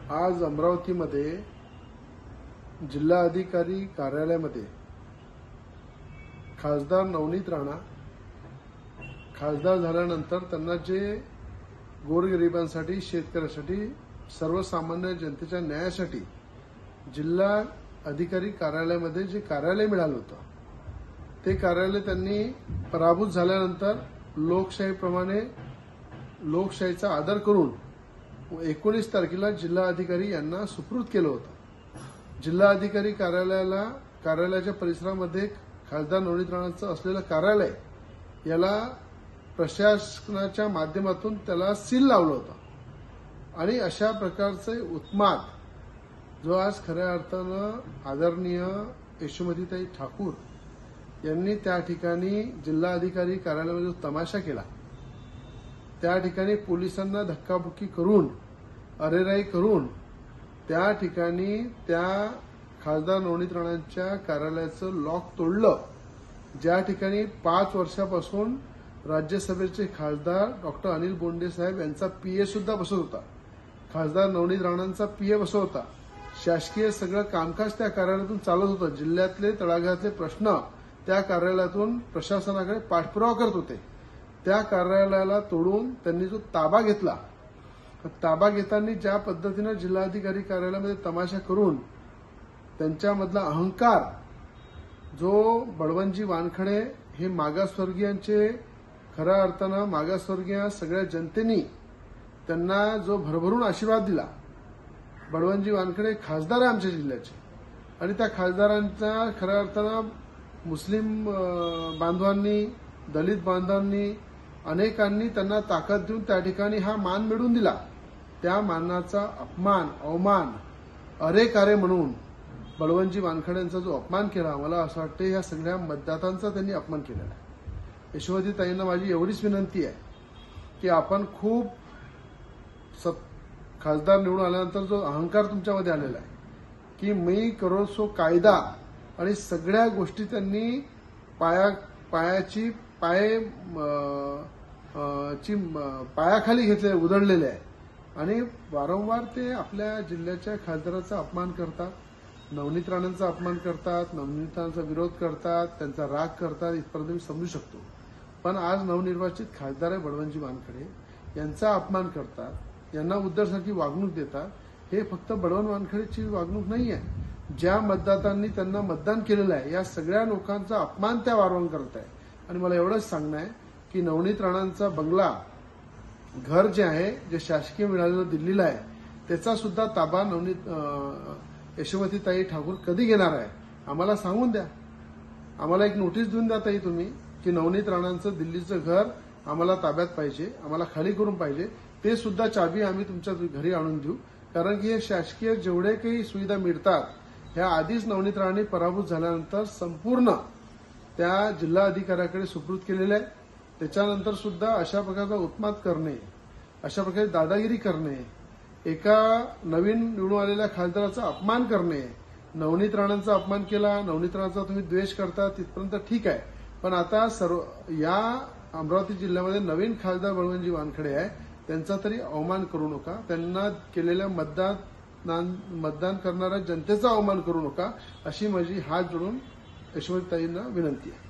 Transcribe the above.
आज अमरावतीमध्ये जिल्हा अधिकारी कार्यालयामध्ये खासदार नवनीत राणा खासदार झाल्यानंतर त्यांना जे गोरगरिबांसाठी, शेतकऱ्यांसाठी, सर्वसामान्य जनतेच्या न्यायासाठी जिल्हा अधिकारी कार्यालयामध्ये जे कार्यालय मिळालं होतं ते कार्यालय त्यांनी पराभूत झाल्यानंतर लोकशाहीप्रमाणे लोकशाहीचा आदर करून 19 तारखेला जिल्हा अधिकारी यांना सुपूर्द केलं होतं। जिल्हा अधिकारी कार्यालयाच्या परिसरामध्ये खासदार नवनीत राणांचं असलेलं कार्यालय याला प्रशासनाच्या माध्यमातून त्याला सील लावलं होतं आणि अशा प्रकारचे उत्माद जो आज खऱ्या अर्थानं आदरणीय यशोमतीताई ठाकूर यांनी त्या ठिकाणी जिल्हा अधिकारी कार्यालयामध्ये जो तमाशा केला, त्या ठिकाणी पोलिसांना धक्काबुक्की करून, अरेराई करून त्या ठिकाणी त्या खासदार नवनीत राणांच्या कार्यालयाचं लॉक तोडलं। ज्या ठिकाणी 5 वर्षापासून राज्यसभेचे खासदार डॉक्टर अनिल बोंडे साहेब यांचा पीए सुद्धा बसत होता, खासदार नवनीत राणांचा पीए बसत होता, शासकीय सगळं कामकाज त्या कार्यालयातून चालत होतं, जिल्ह्यातले तळागाळातले प्रश्न त्या कार्यालयातून प्रशासनाकडे पाठपुरावा करत होते। त्या कार्यालयाला तोडून त्यांनी जो ताबा घेतला, ताबा घेताना ज्या पद्धतीनं जिल्हाधिकारी कार्यालयामध्ये तमाशा करून त्यांच्यामधला अहंकार, जो बळवंतजी वानखडे हे मागासवर्गीयांचे खऱ्या अर्थानं मागासवर्गीय सगळ्या जनतेने त्यांना जो भरभरून आशीर्वाद दिला, बळवंतजी वानखडे खासदार आहे आमच्या जिल्ह्याचे आणि त्या खासदारांचा खऱ्या अर्थानं मुस्लिम बांधवांनी, दलित बांधवांनी, अनेकांनी त्यांना ताकद देऊन त्या ठिकाणी हा मान मिळवून दिला। त्या मानाचा अपमान, अवमान, अरेकारे म्हणून बळवंतजी वानखडेंचा जो अपमान केला, मला असं वाटतं या सगळ्या मतदारांचा त्यांनी अपमान केलेला आहे। यशोमतीताईंना माझी एवढीच विनंती आहे की आपण खूप खासदार निवडून आल्यानंतर जो अहंकार तुमच्यामध्ये आलेला आहे की मी करो सो कायदा आणि सगळ्या गोष्टी त्यांनी पायाखाली घेतले, उधळलेले आहे आणि वारंवार ते आपल्या जिल्ह्याच्या खासदाराचा अपमान करतात, नवनीत राणांचा अपमान करतात, नवनीत राणांचा विरोध करतात, त्यांचा राग करतात, इथपर्यंत मी समजू शकतो। पण आज नवनिर्वाचित खासदार आहे बळवंतजी वानखडे यांचा अपमान करतात, यांना उद्धवसारखी वागणूक देतात। हे फक्त बळवंत वानखडेची वागणूक नाही आहे, ज्या मतदारांनी त्यांना मतदान केलेलं आहे या सगळ्या लोकांचा अपमान त्या वारंवार करत आहे। आणि मला एवढंच सांगणं आहे की नवनीत राणांचा बंगला, घर जे आहे, जे शासकीय मिळालेलं दिल्लीला आहे, त्याचा सुद्धा ताबा यशोमतीताई ठाकूर कधी घेणार आहे आम्हाला सांगून द्या। आम्हाला एक नोटीस देऊन द्या ताई तुम्ही की नवनीत राणांचं दिल्लीचं घर आम्हाला ताब्यात पाहिजे, आम्हाला खाली करून पाहिजे, ते सुद्धा चाबी आम्ही तुमच्या घरी आणून देऊ। कारण की हे शासकीय जेवढे काही सुविधा मिळतात ह्या आधीच नवनीत राणांनी पराभूत झाल्यानंतर संपूर्ण त्या जिल्हा अधिकाऱ्याकडे सुपूर्द केलेल्या आहे। त्याच्यानंतर सुद्धा अशा प्रकारचा उत्माद करणे, अशा प्रकारे दादागिरी करणे, एका नवीन निवडून आलेल्या खासदाराचा अपमान करणे, नवनीत राणांचा अपमान केला, नवनीत राणांचा तुम्ही द्वेष करता तिथपर्यंत ठीक आहे, पण आता या अमरावती जिल्ह्यामध्ये नवीन खासदार बळवंतजी वानखडे आहे, त्यांचा तरी अवमान करू नका, त्यांना केलेल्या मतदान करणाऱ्या जनतेचा अवमान करू नका, अशी माझी हात जोडून यशोमतीताईंना विनंती आहे।